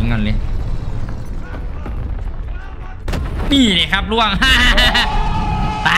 ก่อนเลยนี่เลยครับล่วง ไป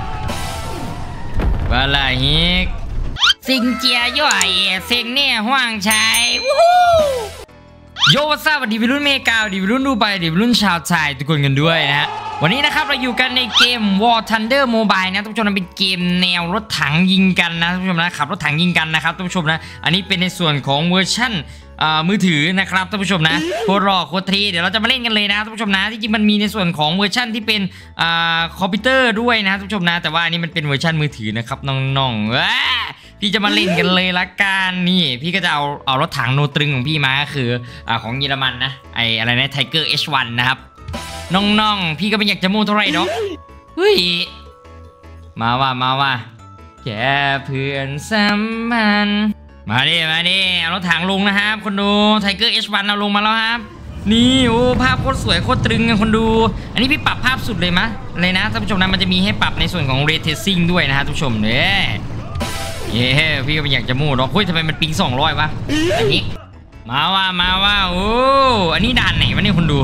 ว่าอะไรฮิกสิงเจียย่อยเซ็งเนี่ยห่วงชัยโยวัสดีวัยรุ่นเมกาดีวัยรุ่นดูไปดีวัยรุ่นชาวไทยทุกคนกันด้วยนะฮะวันนี้นะครับเราอยู่กันในเกม War Thunder Mobile นะทุกผู้ชมนะเป็นเกมแนวรถถังยิงกันนะทุกผู้ชมนะขับรถถังยิงกันนะครับทุกผู้ชมนะอันนี้เป็นในส่วนของเวอร์ชั่นมือถือนะครับท่านผู้ชมนะโคตรรอโคตรทีเดี๋ยวเราจะมาเล่นกันเลยนะท่านผู้ชมนะที่จริงมันมีในส่วนของเวอร์ชั่นที่เป็นคอมพิวเตอร์ด้วยนะท่านผู้ชมนะแต่ว่าอันนี้มันเป็นเวอร์ชั่นมือถือนะครับน้องๆพี่จะมาเล่นกันเลยละกันนี่พี่ก็จะเอารถถังโนตรึงของพี่มาก็คือของเยอรมันนะไออะไรนะไทเกอร์ H1 นะครับน้องๆพี่ก็ไม่อยากจะโม้เท่าไหร่เนาะเฮ้ยมาว่าแกเพื่อนสัมพันธ์มาดิเอารถถังลงนะครับคนดูไทเกอร์ H1 เอาลงมาแล้วครับนี่โอ้ภาพโคตรสวยโคตรตรึงกันคนดูอันนี้พี่ปรับภาพสุดเลยมะเลยนะท่านผู้ชมนะมันจะมีให้ปรับในส่วนของ Ray Tracing ด้วยนะฮะท่านผู้ชมเนี่ยพี่ก็ไม่อยากจะโม้หรอกเฮ้ยทำไมมันปิง200วะอันนี้มาว่าโอ้อันนี้ด่านไหนวะเนี่ยคนดู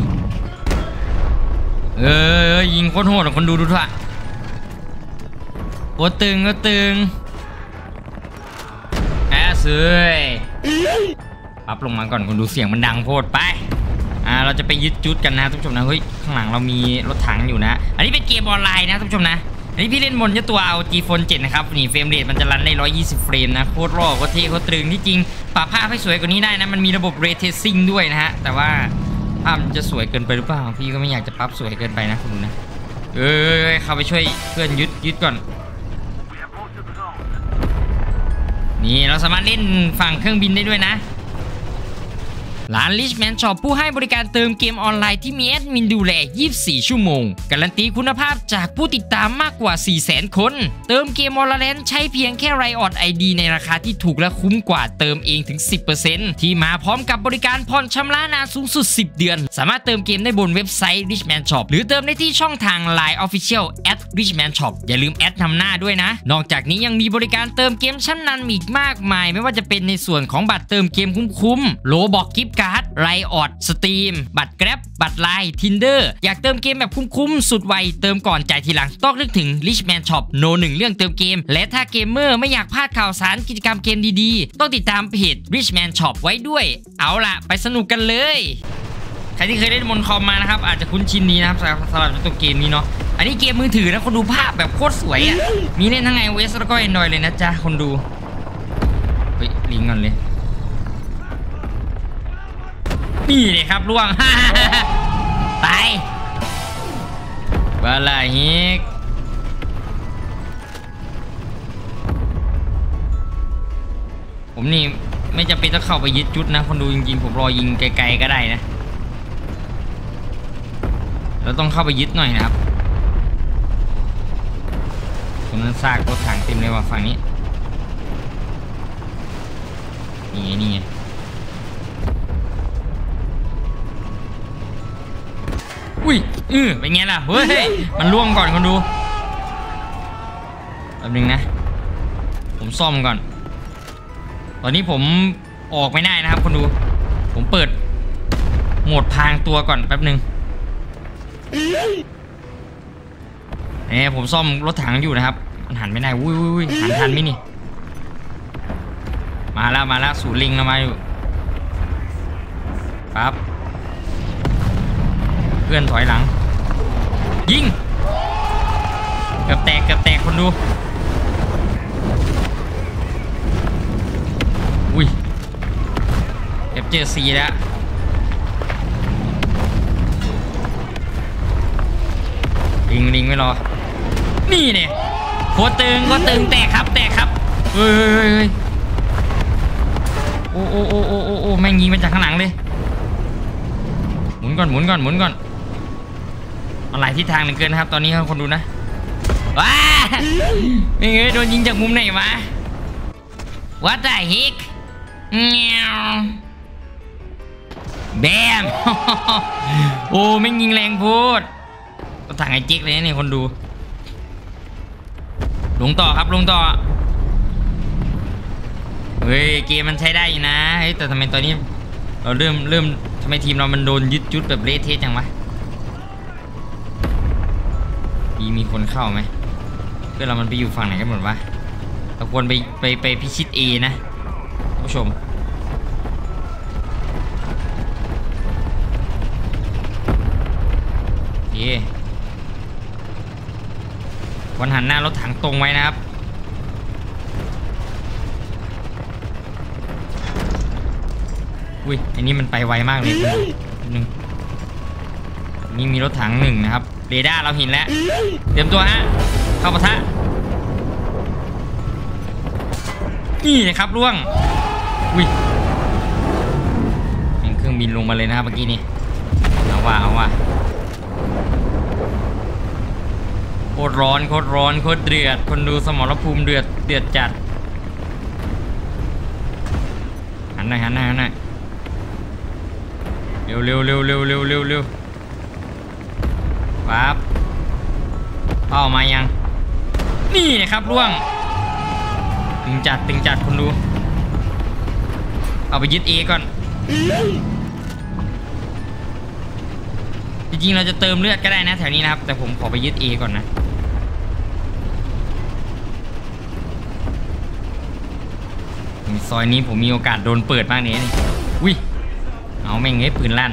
ยิงโคตรโหดคนดูทั่วโคตรตึงเสือปรับลงมาก่อนคนดูเสียงมันดังโพดไปเราจะไปยึดจุดกันนะทุกผู้ชมนะเฮ้ยข้างหลังเรามีรถถังอยู่นะอันนี้เป็นเกมออนไลน์นะทุกผู้ชมนะอันนี้พี่เล่นบนตัวเอา G-Phone 7นะครับนี่เฟรมเรทมันจะรันได้120เฟรมนะโคตรรอโคตรเท่โคตรตรึงที่จริงปรับภาพให้สวยกว่านี้ได้นะมันมีระบบ Ray Tracing ด้วยนะฮะแต่ว่าภาพมันจะสวยเกินไปหรือเปล่าพี่ก็ไม่อยากจะปรับสวยเกินไปนะคุณนะเข้าไปช่วยเพื่อนยึดก่อนนี่เราสามารถเล่นฝั่งเครื่องบินได้ด้วยนะร้าน Richman Shop ผู้ให้บริการเติมเกมออนไลน์ที่มีแอดมินดูแล24ชั่วโมงการันตีคุณภาพจากผู้ติดตามมากกว่า 400,000 คนเติมเกมออนไลน์ใช้เพียงแค่ Riot ID ในราคาที่ถูกและคุ้มกว่าเติมเองถึง 10% ที่มาพร้อมกับบริการผ่อนชำระนานสูงสุด10เดือนสามารถเติมเกมได้บนเว็บไซต์ Richman Shop หรือเติมได้ที่ช่องทาง Line Official @Richman Shop อย่าลืมแอดนำหน้าด้วยนะนอกจากนี้ยังมีบริการเติมเกมชั้นนำอีกมากมายไม่ว่าจะเป็นในส่วนของบัตรเติมเกมคุ้มๆโลบอกกิฟต์การ์ดไรออดสตรีมบัตรแกร็บบัตรไลน์ทินเดอร์อยากเติมเกมแบบคุ้มๆสุดไวเติมก่อนจ่ายทีหลังต้องนึกถึง Richman Shop โน1เรื่องเติมเกมและถ้าเกมเมอร์ไม่อยากพลาดข่าวสารกิจกรรมเกมดีๆต้องติดตามเพจ Richman Shop ไว้ด้วยเอาล่ะไปสนุกกันเลยใครที่เคยเล่นบนคอมมานะครับอาจจะคุ้นชินนี้นะครับสำหรับตัวเกมนี้เนาะอันนี้เกมมือถือนะคนดูภาพแบบโคตรสวยอ่ะมีเล่นทั้ง iOS แล้วก็ Android เลยนะจ๊ะคนดูเฮ้ยลิงก์ก่อนเลยนี่เลยครับล่วง ไปว่าอะไรฮิกผมนี่ไม่จำเป็นต้องเข้าไปยึดจุดนะคนดูจริงๆผมรอยิงไกลๆก็ได้นะเราต้องเข้าไปยึดหน่อยนะครับตรงนั้นซากรถถังเต็มเลยว่ะฝั่งนี้นี่ไงอุ้ยเป็นไงล่ะเฮ้ยมันล่วงก่อนคนดูแป๊บนึงนะผมซ่อมก่อนตอนนี้ผมออกไม่ได้นะครับคนดูผมเปิดโหมดพรางตัวก่อนแป๊บนึงผมซ่อมรถถังอยู่นะครับมันหันไม่ได้อุ้ยหันทันไหมนี่มาแล้วสูลิงเรามาอยู่ปั๊บเพื่อนถอยหลังยิงเกือบแตกคนดูอุ้ยเก็บเจอซีแล้วลิงไม่รอนี่เนี่ยโคตรตึงแตกครับเฮ้ยโอ้แม่งยิงมาจากข้างหลังเลยหมุนก่อนอะไรทิศทางหนึ่งเกินนะครับตอนนี้ครับคนดูนะว้าไม่เงยโดนยิงจากมุมไหนมา What the heck เงี้ยวแบม โอ้ไม่ยิงแรงพูดก็ถังไอจิ๊กเลยนี่คนดูลงต่อครับเฮ้ยเกมมันใช้ได้อยู่นะเฮ้ยแต่ทำไมตอนนี้เราเริ่มทำไมทีมเรามันโดนยึดจุดแบบเละเทะจังวะมีคนเข้าไหมเพื่อนเรามันไปอยู่ฝั่งไหนกันหมดวะเราควรไปพิชิต A นะท่านผู้ชมโอเควันหันหน้ารถถังตรงไว้นะครับอุ้ยอันนี้มันไปไวมากเลยหนึ่งนี่มีรถถังหนึ่งนะครับเรดาร์เราเห็นแล้วเตรียมตัวฮะเข้าปะทะนี่นะครับล่วงอุ้ยเครื่องบินลงมาเลยนะครับเมื่อกี้นี่เอาว่าโคตรร้อนโคตรเดือดคนดูสมรภูมิเดือดจัดหันหน่อยเร็วปั๊บเอามายังนี่นะครับล่วงตึงจัดคนดูเอาไปยึด A ก่อนจริงๆเราจะเติมเลือดก็ได้นะแถวนี้นะครับแต่ผมขอไปยึด A ก่อนนะซอยนี้ผมมีโอกาสโดนเปิดมากเนี่ยอุ้ยเอาแม่งเงี้ยปืนลั่น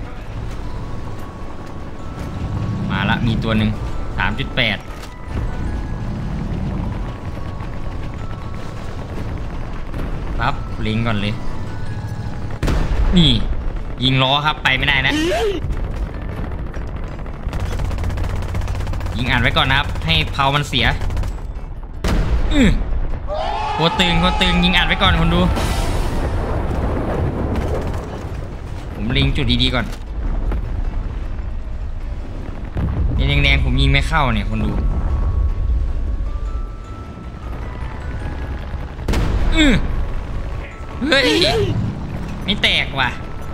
มาละมีตัวหนึ่ง 3.8 ปั๊บลิงก่อนเลยนี่ยิงล้อครับไปไม่ได้นะยิงอ่านไว้ก่อนนะครับให้เพามันเสียโคตึงยิงอ่านไว้ก่อนคนดูผมลิงจุดดีๆก่อนนี่แดงๆผมยิงไม่เข้าเนี่ยคนดูเฮ้ยไม่แตกว่ะ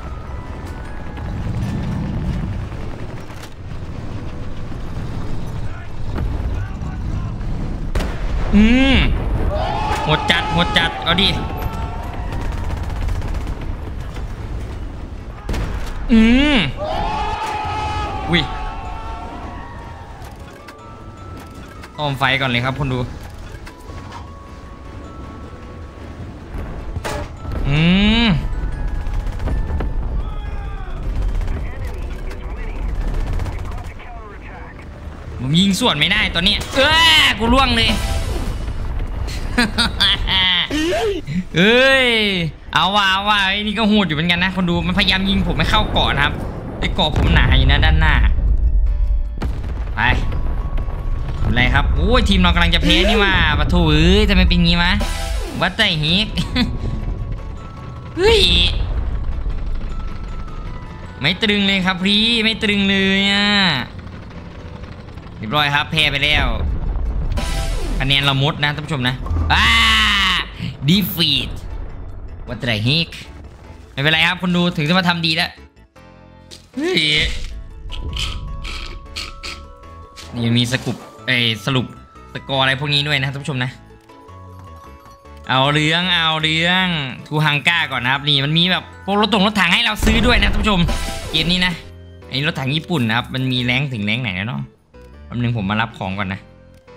หมดจัดเอาดิอุ้ยต้มไฟก่อนเลยครับคนดูผมยิงส่วนไม่ได้ตอนนี้กูล่วงเลยเอ้ยเอาว่าไอ้นี่ก็โหดอยู่เหมือนกันนะคนดูมันพยายามยิงผมไม่เข้าเกาะนะครับไอ้เกาะผมหนาอยู่นะด้านหน้าไปอะไรครับโอ้ยทีมเรากำลังจะเพลนี่มาปะทูทำไมเป็นงี้วะวัดใจฮิกเฮ้ยไม่ตรึงเลยครับพี่ไม่ตรึงเลยอ่ะเรียบร้อยครับแพ้ไปแล้วคะแนนเรามดนะท่านผู้ชมนะdefeat วัดใจฮิกไม่เป็นไรครับคนดูถึงจะมาทำดีแล้วนี่มีสรุปสกอร์อะไรพวกนี้ด้วยนะท่านผู้ชมนะเอาเรื่องทูฮังก้าก่อนนะครับนี่มันมีแบบพวกรถถังให้เราซื้อด้วยนะท่านผู้ชมเกมนี้นะไอ้รถถังญี่ปุ่นนะครับมันมีแรงถึงแรงไหนแล้วเนาะแป๊บนึงผมมารับของก่อนนะ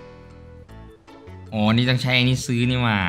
อ๋อนี่ต้องใช้อันนี้ซื้อนี่ว่า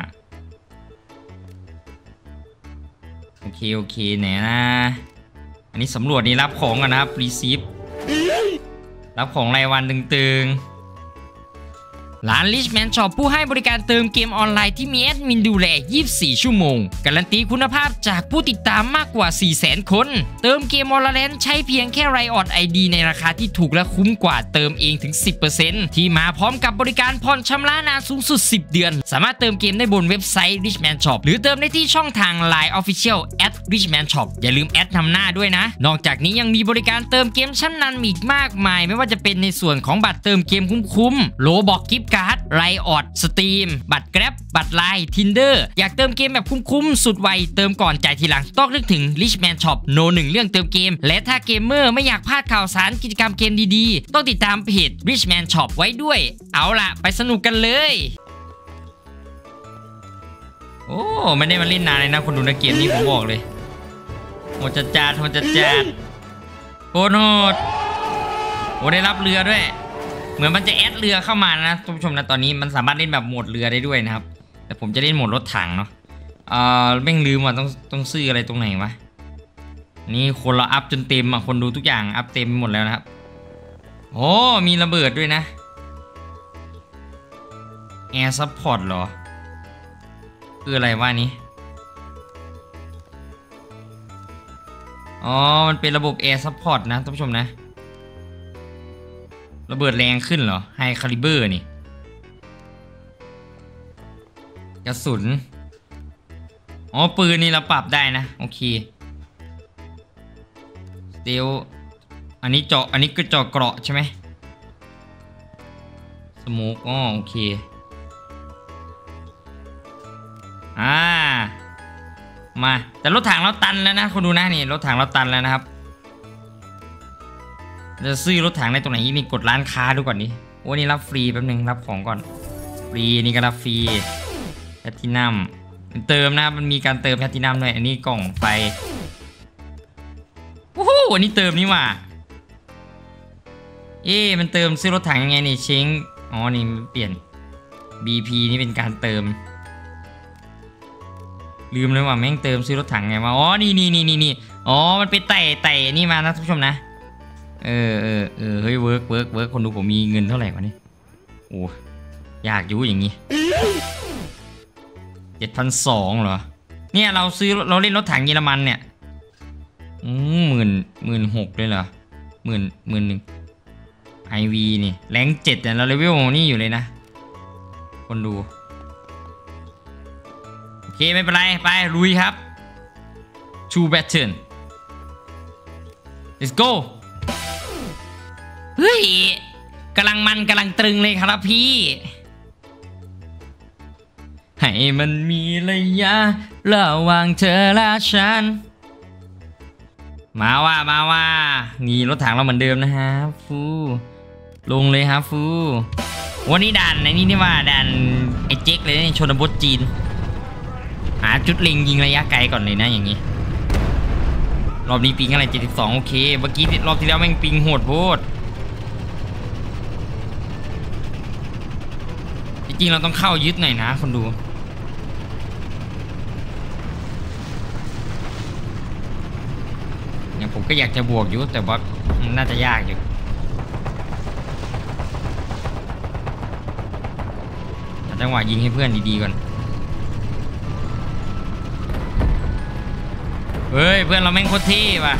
โอเคไหนนะอันนี้สำรวจนี่รับของก่อนนะครับรีซีฟรับของรายวันตึงร้าน Richman Shop ผู้ให้บริการเติมเกมออนไลน์ที่มีแอดมินดูแล 24 ชั่วโมงการันตีคุณภาพจากผู้ติดตามมากกว่า 400,000 คนเติมเกม Valorant ใช้เพียงแค่ Riot ID ในราคาที่ถูกและคุ้มกว่าเติมเองถึง 10% ที่มาพร้อมกับบริการผ่อนชำระนานสูงสุด 10 เดือนสามารถเติมเกมได้บนเว็บไซต์ Richman Shop หรือเติมได้ที่ช่องทาง Line Official @Richman Shop อย่าลืมแอดนำหน้าด้วยนะนอกจากนี้ยังมีบริการเติมเกมชั้นนำอีกมากมายไม่ว่าจะเป็นในส่วนของบัตรเติมเกมคุ้มๆ Roblox Giftการ์ดไรออดสตรีมบัตรแกร็บบัตรไลน์ Tinder อยากเติมเกมแบบคุ้มๆสุดไวเติมก่อนจ่ายทีหลังต้องนึกถึง Richman Shop โน1เรื่องเติมเกมและถ้าเกมเมอร์ไม่อยากพลาดข่าวสารกิจกรรมเกมดีๆต้องติดตามเพจ Richman Shop ไว้ด้วยเอาล่ะไปสนุกกันเลยโอ้ไม่ได้มาเล่นนานเลยนะคนดูในเกมนี้ผมบอกเลยโหดจัดโหดจัดโคตรโหดโอ้ได้รับเรือด้วยเหมือนมันจะแอดเรือเข้ามานะท่านผู้ชมนะตอนนี้มันสามารถเล่นแบบโหมดเรือได้ด้วยนะครับแต่ผมจะเล่นโหมดรถถังเนาะแม่งลืมว่าต้องซื้ออะไรตรงไหนวะนี่คนเราอัพจนเต็มอ่ะคนดูทุกอย่างอัพเต็มหมดแล้วนะครับโอ้มีระเบิดด้วยนะแอร์ซัพพอร์ตเหรอคืออะไรวะนี้อ๋อมันเป็นระบบแอร์ซัพพอร์ตนะท่านผู้ชมนะระเบิดแรงขึ้นเหรอไฮคาลิเบอร์นี่กระสุนอ๋อปืนนี่เราปรับได้นะโอเคสเตลอันนี้เจาะอันนี้ก็เจาะเกราะใช่ไหมสโมกอ๋อโอเคมาแต่รถถังเราตันแล้วนะคนดูนะนี่รถถังเราตันแล้วนะครับจะซื้อรถถังในตรงไหนนี่กดร้านค้าดูก่อนนี่โอ้นี่รับฟรีแป๊บนึงรับของก่อนฟรีนี่ก็รับฟรีแพลตินัมเติมนะมันมีการเติมแพลตินัมด้วยอันนี้กล่องไฟโอ้โหอันนี้เติมนี่ว่ามันเติมซื้อรถถังยังไงนี่เช้งอ๋อนี่เปลี่ยน BP นี่เป็นการเติมลืมเลยว่าแม่งเติมซื้อรถถังไงมาอ๋อนี่อ๋อมันไปไต่นี่มานะท่านผู้ชมนะเฮ้ยเวิร์กคนดูผมมีเงินเท่าไหร่วะนี่โอ้อยากอยู่อย่างงี้7,200เหรอเนี่ยเราเล่นรถถังเยอรมันเนี่ย16,000เลยเหรอ11,000 IV นี่แรง7เนี่ยเราเลเวลนี่อยู่เลยนะคนดูโอเคไม่เป็นไรไปลุยครับ Two Battle Let's go เฮ้ยกำลังตรึงเลยครับพี่ให้มันมีระยะระหว่างเธอและฉันมาว่านี่รถถังเราเหมือนเดิมนะฮะฟูลงเลยครับฟูวันนี้ด่านนี่ว่าด่านไอ้เจ๊กเลยนี่ชนบทจีนหาจุดเล็งยิงระยะไกลก่อนเลยนะอย่างนี้รอบนี้ปิงอะไร72โอเคเมื่อกี้รอบที่แล้วแม่งปิงโหดโพดจริงๆเราต้องเข้ายึดหน่อยนะคนดูเนี่ยผมก็อยากจะบวกอยู่แต่ว่าน่าจะยากอยู่จังหวะยิงให้เพื่อนดีๆก่อนเฮ้ยเพื่อนเราแม่งโคตรเท่ว่ะ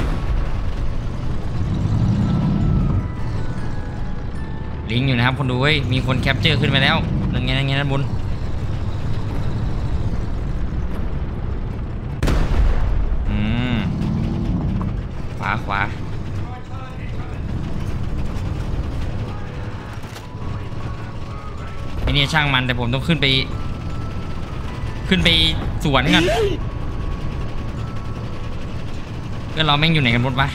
ลิงอยู่นะครับคนดูเฮ้ยมีคนแคปเจอร์ขึ้นไปแล้วนั่นไงด้านบนขวาไอ้นี่ช่างมันแต่ผมต้องขึ้นไปสวนกันเพื่อนเราแม่งอยู่ไหนกันหมดวะ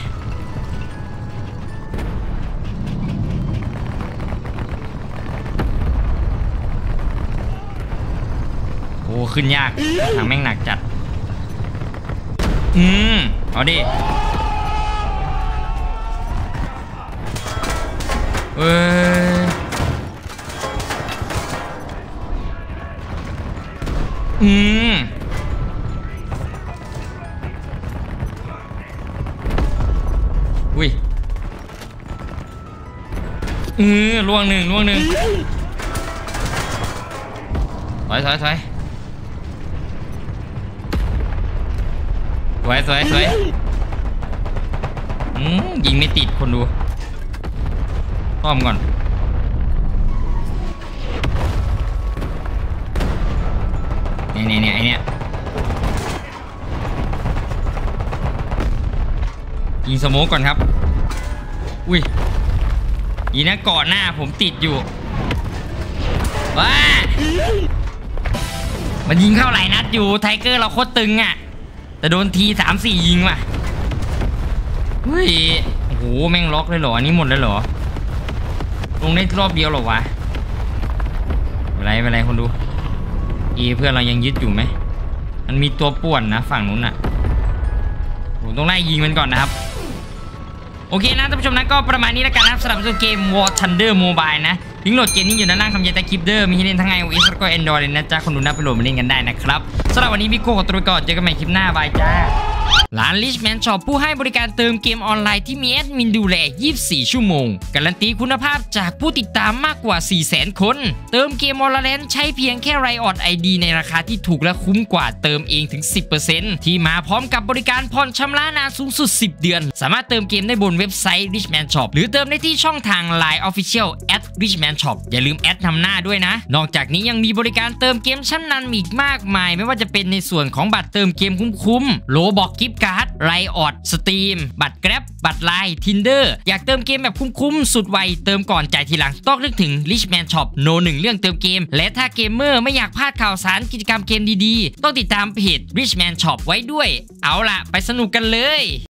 โอ้ขึ้นยากทางแม่งหนักจัดเอาดิอุ้ยล่วงหนึ่งถอยสวยยิงไม่ติดคนดูต้อมก่อนเนี่ยไอเนี่ยยิงสโมกก่อนครับอุ้ยยีนะก่อนหน้าผมติดอยู่ว้ามันยิงเข้าหลายนัดอยู่ไทเกอร์เราโคตรตึงอ่ะแต่โดนที3-4ยิงว่ะเฮ้ยโอ้โหแม่งล็อกเลยเหรออันนี้หมดเลยเหรอลงได้รอบเดียวหรอวะไม่เป็นไรคนดูเพื่อนเรายังยึดอยู่ไหมมันมีตัวป่วนนะฝั่งนู้นน่ะโหผมต้องไล่ยิงมันก่อนนะครับโอเคนะท่านผู้ชมนะก็ประมาณนี้แล้วกันนะครับสำหรับเกม War Thunder Mobile นะลิงก์โหลดเกมนี้อยู่ด้านล่างคำยันใต้คลิปเด้อมีให้เล่นทั้ง iOS แล้วก็ Android เลยนะจ๊ะคนดูน่าไปโหลดมาเล่นกันได้นะครับสำหรับวันนี้พี่โก้ขอตัวไปก่อนเจอกันใหม่คลิปหน้าบายจ้าร้าน Richman Shop ผู้ให้บริการเติมเกมออนไลน์ที่มีแอดมินดูแล 24 ชั่วโมงการันตีคุณภาพจากผู้ติดตามมากกว่า 400,000 คนเติมเกม Valorant ใช้เพียงแค่ Riot ID ในราคาที่ถูกและคุ้มกว่าเติมเองถึง 10% ที่มาพร้อมกับบริการผ่อนชำระนานสูงสุด 10 เดือนสามารถเติมเกมได้บนเว็บไซต์ Richman Shop หรือเติมได้ที่ช่องทาง Line Official @Richman Shop อย่าลืมแอดนำหน้าด้วยนะนอกจากนี้ยังมีบริการเติมเกมชั้นนำอีกมากมายไม่ว่าจะเป็นในส่วนของบัตรเติมเกมคุ้มๆโลบอกกิฟต์การ์ดRiot Steam บัตร Grab บัตร Line Tinder อยากเติมเกมแบบคุ้มๆสุดไวเติมก่อนจ่ายทีหลังต้องนึกถึง Richman Shop โน1เรื่องเติมเกมและถ้าเกมเมอร์ไม่อยากพลาดข่าวสารกิจกรรมเกมดีๆต้องติดตามเพจ Richman Shop ไว้ด้วยเอาล่ะไปสนุกกันเลย